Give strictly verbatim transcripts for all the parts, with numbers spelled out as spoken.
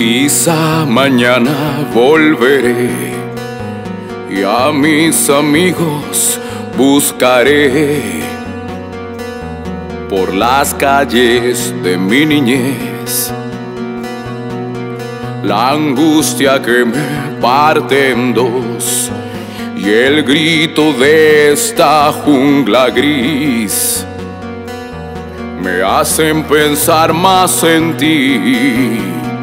Quizá mañana volveré y a mis amigos buscaré por las calles de mi niñez. La angustia que me parte en dos y el grito de esta jungla gris me hacen pensar más en ti.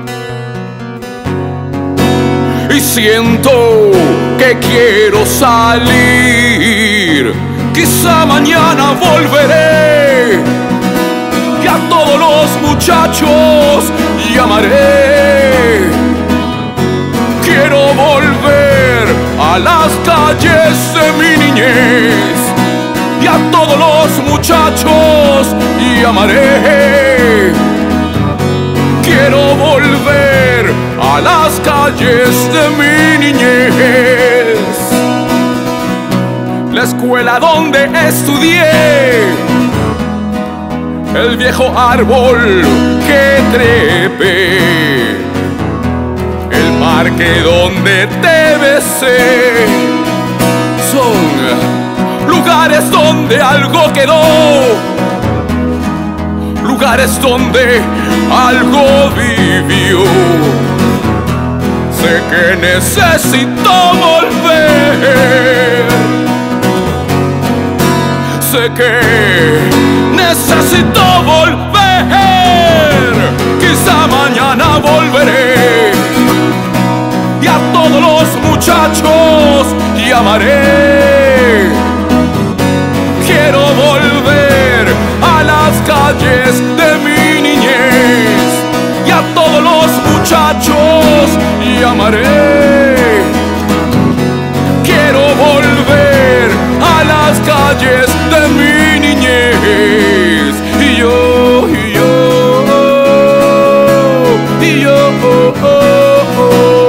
Y siento que quiero salir, quizá mañana volveré y a todos los muchachos llamaré. Quiero volver a las calles de mi niñez y a todos los muchachos llamaré. Quiero volver a las calles de mi niñez, la escuela donde estudié, el viejo árbol que trepé, el parque donde te besé. Son lugares donde algo quedó, lugares donde algo vivió. Sé que necesito volver, sé que necesito volver. Quizá mañana volveré y a todos los muchachos llamaré. Quiero volver a las calles de mi niñez y a todos los muchachos llamaré. Quiero volver a las calles de mi niñez. Y yo, y yo, y yo, oh, oh, oh.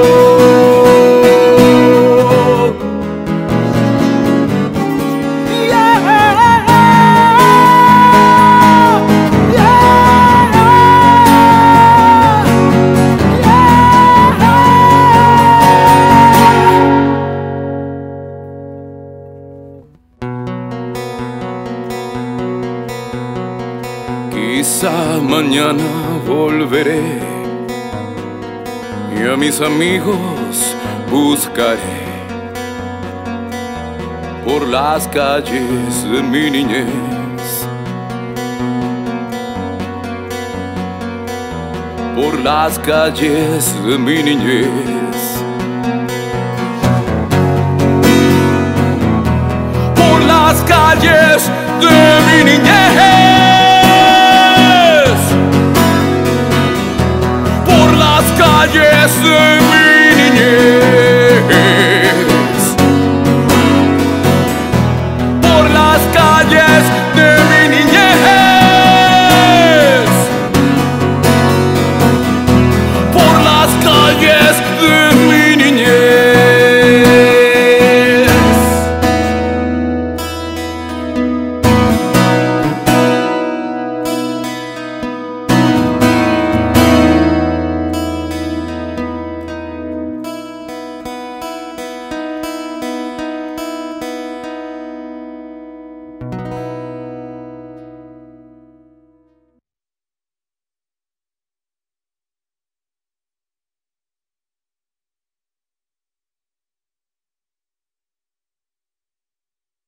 Quizá mañana volveré y a mis amigos buscaré por las calles de mi niñez, por las calles de mi niñez, por las calles de mi niñez. Calles de